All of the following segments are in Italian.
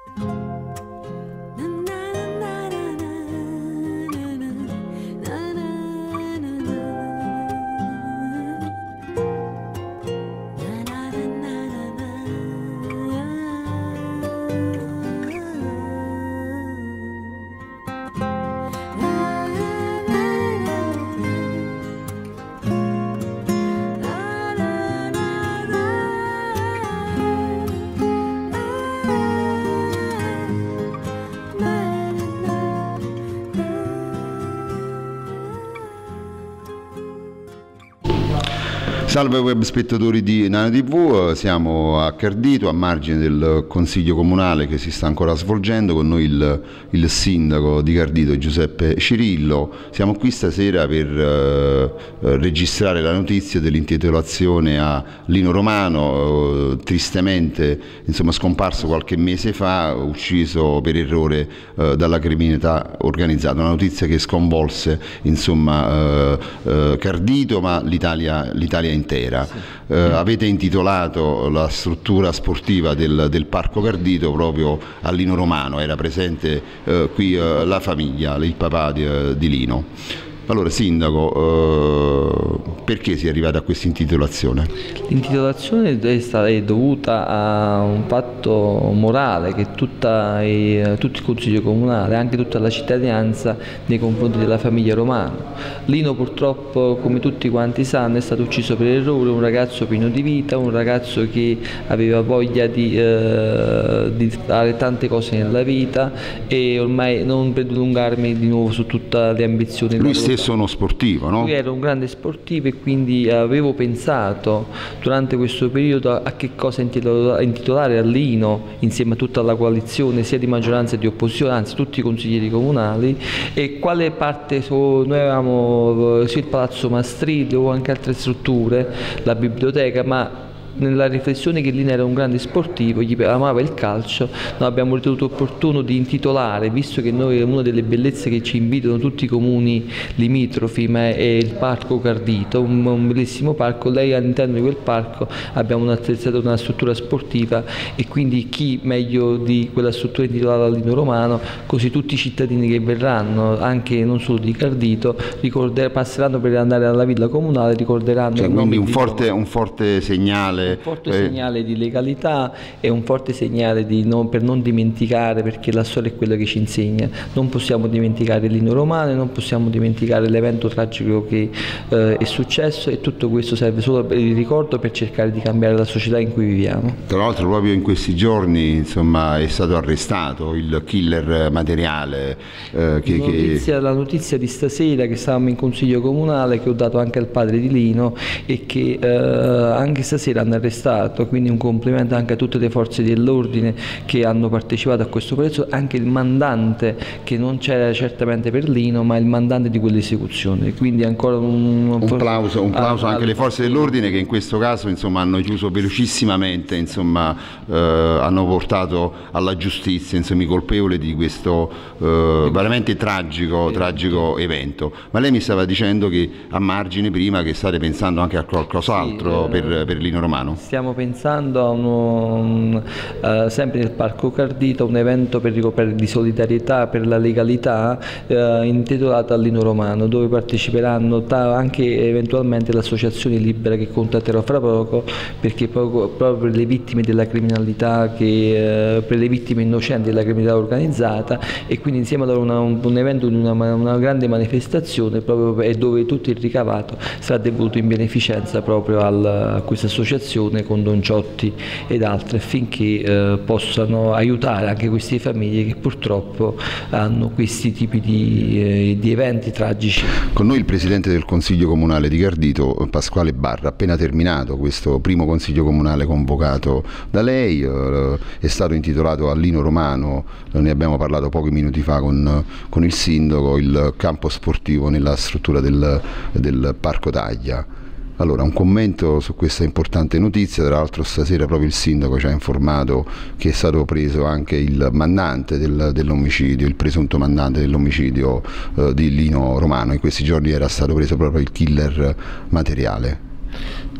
Salve web spettatori di Nana TV, siamo a Cardito, a margine del Consiglio Comunale che si sta ancora svolgendo, con noi il sindaco di Cardito Giuseppe Cirillo. Siamo qui stasera per registrare la notizia dell'intitolazione a Lino Romano, tristemente scomparso qualche mese fa, ucciso per errore dalla criminalità organizzata. Una notizia che sconvolse Cardito, ma l'Italia intera. Sì. Avete intitolato la struttura sportiva del Parco Cardito proprio a Lino Romano. Era presente qui la famiglia, il papà di Lino. Allora, sindaco, perché si è arrivato a questa intitolazione? L'intitolazione è dovuta a un fatto morale che tutto il Consiglio Comunale, anche tutta la cittadinanza, nei confronti della famiglia Romano. Lino purtroppo, come tutti quanti sanno, è stato ucciso per errore, un ragazzo pieno di vita, un ragazzo che aveva voglia di fare tante cose nella vita, e ormai non per dilungarmi di nuovo su tutte le ambizioni. Lui stesso uno sportivo, no? Lui era un grande sportivo, e quindi avevo pensato durante questo periodo a che cosa intitolare a Lino, insieme a tutta la coalizione sia di maggioranza che di opposizione, anzi tutti i consiglieri comunali, e quale parte. Noi avevamo sia il Palazzo Mastrilli o anche altre strutture, la biblioteca, ma nella riflessione che Lino era un grande sportivo, amava il calcio, noi abbiamo ritenuto opportuno di intitolare, visto che noi, una delle bellezze che ci invitano tutti i comuni limitrofi, ma è il Parco Cardito, un bellissimo parco. Lei, all'interno di quel parco abbiamo attrezzato una struttura sportiva, e quindi chi meglio di quella struttura intitolata a Lino Romano, così tutti i cittadini che verranno, anche non solo di Cardito, passeranno per andare alla villa comunale, ricorderanno. Cioè, quindi un forte segnale. Un forte segnale di legalità e un forte segnale per non dimenticare, perché la storia è quella che ci insegna. Non possiamo dimenticare Lino Romano, non possiamo dimenticare l'evento tragico che è successo, e tutto questo serve solo per il ricordo, per cercare di cambiare la società in cui viviamo. Tra l'altro proprio in questi giorni è stato arrestato il killer materiale. La notizia di stasera, che stavamo in Consiglio Comunale, che ho dato anche al padre di Lino, e che anche stasera hanno arrestato, quindi un complimento anche a tutte le forze dell'ordine che hanno partecipato a questo processo, anche il mandante, che non c'era certamente per Lino, ma il mandante di quell'esecuzione. Quindi ancora un plauso anche alle forze dell'ordine, che in questo caso hanno chiuso velocissimamente, hanno portato alla giustizia i colpevoli di questo veramente tragico evento. Ma lei mi stava dicendo che a margine prima che state pensando anche a qualcos'altro per Lino Romano. Stiamo pensando a sempre nel Parco Cardito, un evento di solidarietà per la legalità, intitolato a Lino Romano, dove parteciperanno anche eventualmente l'associazione libera, che contatterò fra poco, perché proprio per le vittime della criminalità, per le vittime innocenti della criminalità organizzata, e quindi insieme a loro un evento di una grande manifestazione, proprio dove tutto il ricavato sarà devoluto in beneficenza proprio a questa associazione, con Don Ciotti ed altre, affinché possano aiutare anche queste famiglie che purtroppo hanno questi tipi di eventi tragici. Con noi il Presidente del Consiglio Comunale di Cardito, Pasquale Barra, appena terminato questo primo Consiglio Comunale convocato da lei, è stato intitolato a Lino Romano, ne abbiamo parlato pochi minuti fa con il sindaco, il campo sportivo nella struttura del Parco Taglia. Allora, un commento su questa importante notizia. Tra l'altro stasera proprio il sindaco ci ha informato che è stato preso anche il mandante dell'omicidio, il presunto mandante dell'omicidio di Lino Romano. In questi giorni era stato preso proprio il killer materiale.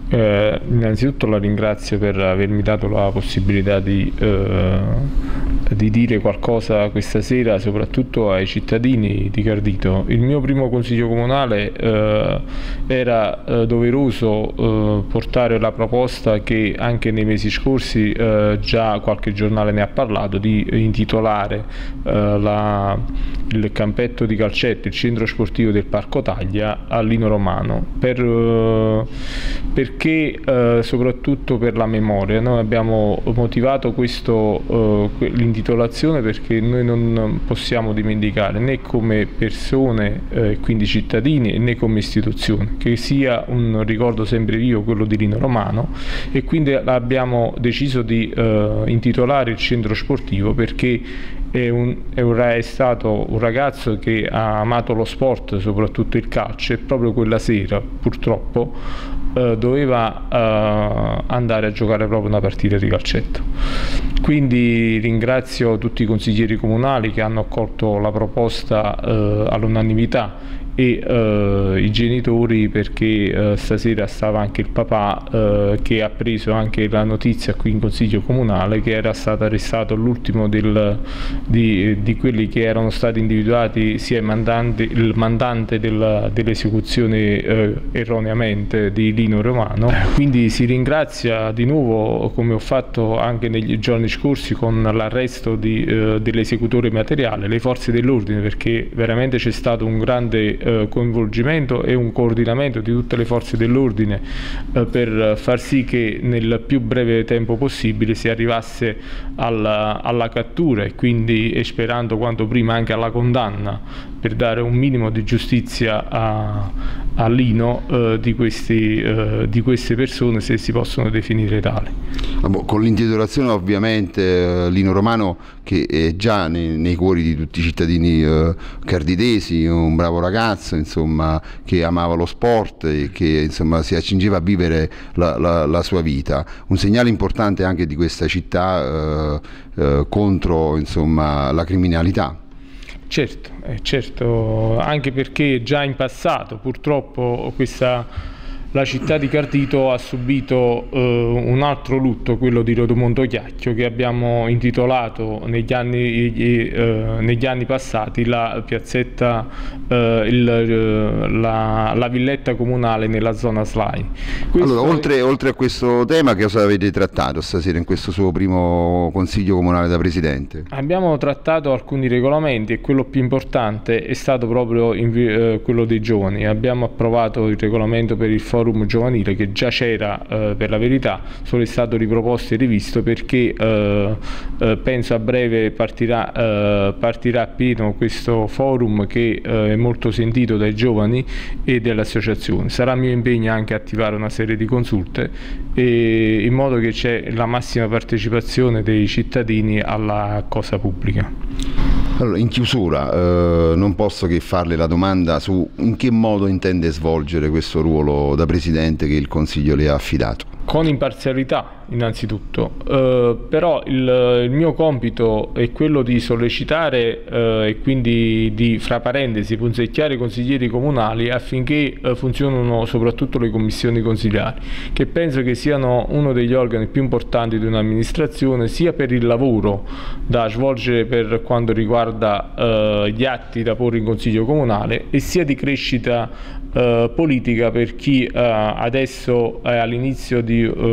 Innanzitutto la ringrazio per avermi dato la possibilità di dire qualcosa questa sera, soprattutto ai cittadini di Cardito. Il mio primo consiglio comunale era doveroso portare la proposta, che anche nei mesi scorsi già qualche giornale ne ha parlato, di intitolare il campetto di calcetto, il centro sportivo del Parco Taglia, a Lino Romano, perché soprattutto per la memoria. Noi abbiamo motivato l'intitolazione perché noi non possiamo dimenticare, né come persone, quindi cittadini, né come istituzione, che sia un ricordo sempre vivo quello di Lino Romano, e quindi abbiamo deciso di intitolare il centro sportivo perché è stato un ragazzo che ha amato lo sport, soprattutto il calcio, e proprio quella sera purtroppo doveva andare a giocare proprio una partita di calcetto. Quindi ringrazio tutti i consiglieri comunali che hanno accolto la proposta all'unanimità, e i genitori, perché stasera stava anche il papà che ha preso anche la notizia qui in consiglio comunale che era stato arrestato l'ultimo di quelli che erano stati individuati, sia il mandante dell'esecuzione erroneamente di Lino Romano. Quindi si ringrazia di nuovo, come ho fatto anche negli giorni scorsi con l'arresto dell'esecutore materiale, le forze dell'ordine, perché veramente c'è stato un grande coinvolgimento e un coordinamento di tutte le forze dell'ordine per far sì che nel più breve tempo possibile si arrivasse alla cattura, e quindi sperando quanto prima anche alla condanna, per dare un minimo di giustizia a Lino di queste persone, se si possono definire tali. Con l'intitolazione ovviamente Lino Romano, che è già nei cuori di tutti i cittadini carditesi, un bravo ragazzo, insomma, che amava lo sport e che, insomma, si accingeva a vivere la sua vita, un segnale importante anche di questa città contro, insomma, la criminalità. Certo, anche perché già in passato purtroppo la città di Cardito ha subito un altro lutto, quello di Rodomondo Chiacchio, che abbiamo intitolato negli anni passati la piazzetta, la villetta comunale nella zona SLAI. Allora, oltre a questo tema, che cosa avete trattato stasera in questo suo primo consiglio comunale da presidente? Abbiamo trattato alcuni regolamenti, e quello più importante è stato proprio quello dei giovani. Abbiamo approvato il regolamento per il forum giovanile, che già c'era, per la verità, solo è stato riproposto e rivisto, perché penso a breve partirà a pieno questo forum, che è molto sentito dai giovani e delle associazioni. Sarà mio impegno anche attivare una serie di consulte, in modo che c'è la massima partecipazione dei cittadini alla cosa pubblica. Allora, in chiusura non posso che farle la domanda su in che modo intende svolgere questo ruolo da presidente che il Consiglio le ha affidato. Con imparzialità, innanzitutto, però il mio compito è quello di sollecitare e quindi di, fra parentesi, punzecchiare i consiglieri comunali affinché funzionino soprattutto le commissioni consigliari, che penso che siano uno degli organi più importanti di un'amministrazione, sia per il lavoro da svolgere per quanto riguarda gli atti da porre in consiglio comunale, e sia di crescita politica per chi adesso è all'inizio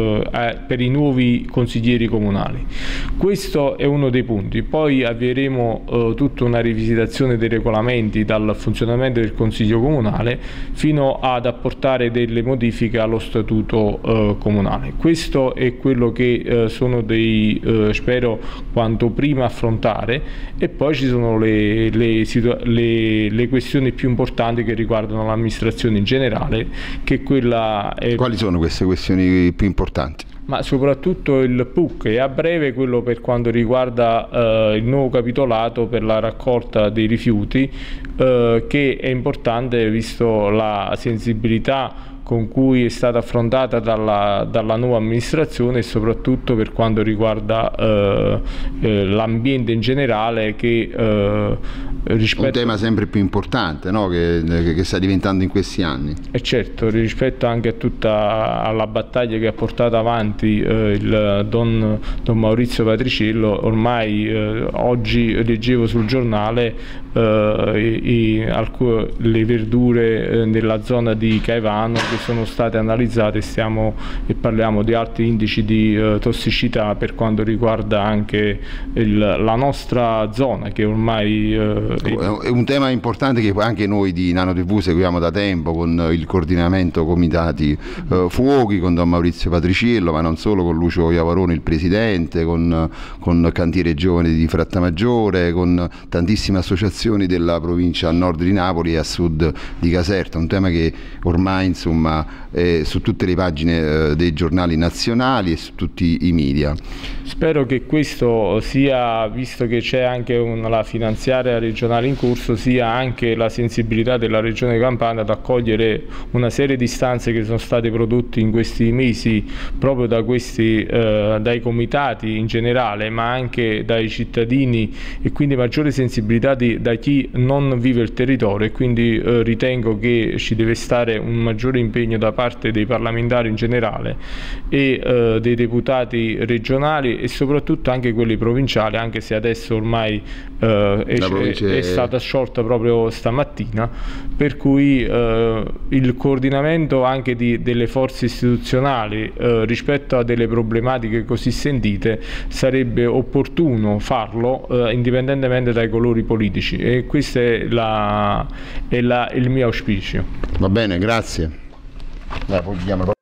per i nuovi consiglieri comunali. Questo è uno dei punti. Poi avvieremo tutta una rivisitazione dei regolamenti, dal funzionamento del Consiglio comunale fino ad apportare delle modifiche allo statuto comunale. Questo è quello che sono spero quanto prima affrontare, e poi ci sono le questioni più importanti che riguardano l'amministrazione in generale, che quella è... Quali sono queste questioni più importanti? Ma soprattutto il PUC, e a breve quello per quanto riguarda il nuovo capitolato per la raccolta dei rifiuti, che è importante visto la sensibilità con cui è stata affrontata dalla nuova amministrazione, e soprattutto per quanto riguarda l'ambiente in generale, che un tema sempre più importante, no? che sta diventando in questi anni. E certo, rispetto anche a alla battaglia che ha portato avanti il don Maurizio Patriciello. Ormai oggi leggevo sul giornale le verdure nella zona di Caivano che sono state analizzate, e parliamo di alti indici di tossicità per quanto riguarda anche la nostra zona, che ormai è un tema importante che anche noi di Nano TV seguiamo da tempo, con il coordinamento comitati fuochi, con don Maurizio Patriciello, ma non solo, con Lucio Iavarone il presidente, con Cantiere Giovani di Frattamaggiore, con tantissime associazioni della provincia a nord di Napoli e a sud di Caserta. Un tema che ormai insomma è su tutte le pagine dei giornali nazionali e su tutti i media. Spero che questo sia, visto che c'è anche la finanziaria regionale in corso, sia anche la sensibilità della Regione Campania ad accogliere una serie di istanze che sono state prodotte in questi mesi proprio dai comitati in generale, ma anche dai cittadini, e quindi maggiore sensibilità da chi non vive il territorio. E quindi ritengo che ci deve stare un maggiore impegno da parte dei parlamentari in generale e dei deputati regionali, e soprattutto anche quelli provinciali, anche se adesso ormai è stata sciolta proprio stamattina, per cui il coordinamento anche delle forze istituzionali rispetto a delle problematiche così sentite sarebbe opportuno farlo indipendentemente dai colori politici, e questo è il mio auspicio. Va bene, grazie.